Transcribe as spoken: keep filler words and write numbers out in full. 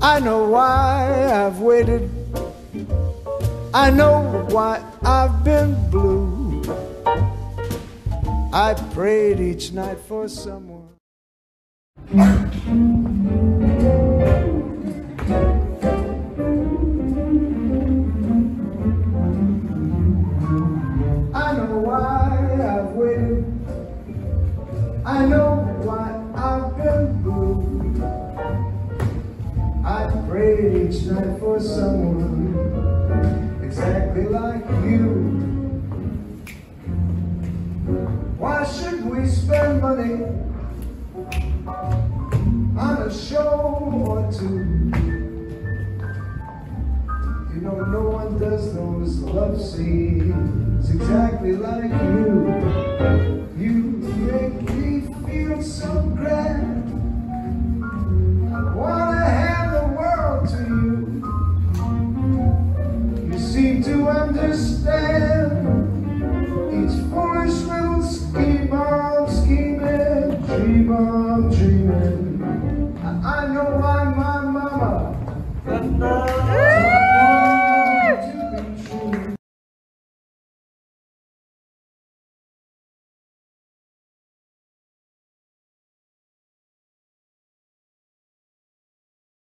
I know why I've waited. I know why I've been blue. I prayed each night for someone. I know why I've waited. I know why I've been blue. I prayed each night for someone exactly like you. Why should we spend money on a show or two? You know, no one does those love scenes exactly like you. You make me feel so grand. I wanna hand the world to you. You seem to understand each foolish little scheme I'm scheming, dream I'm dreaming. I, I know I'm my mama.